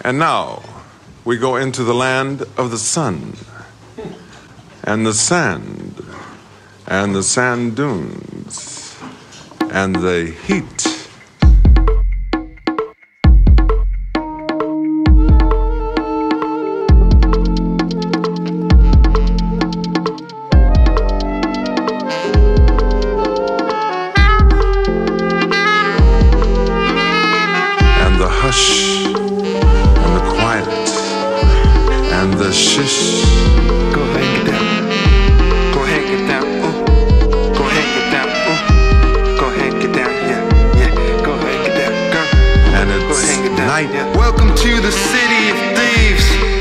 And now we go into the land of the sun and the sand and the sand dunes and the heat. And the hush and the quiet and the shish. Go ahead and get down. Go ahead and get down. Ooh. Go ahead and get down. Ooh. Go ahead and get down. Yeah, yeah. Go ahead and get down, girl. And it's Go ahead and get down. night. Yeah. Welcome to the city of thieves.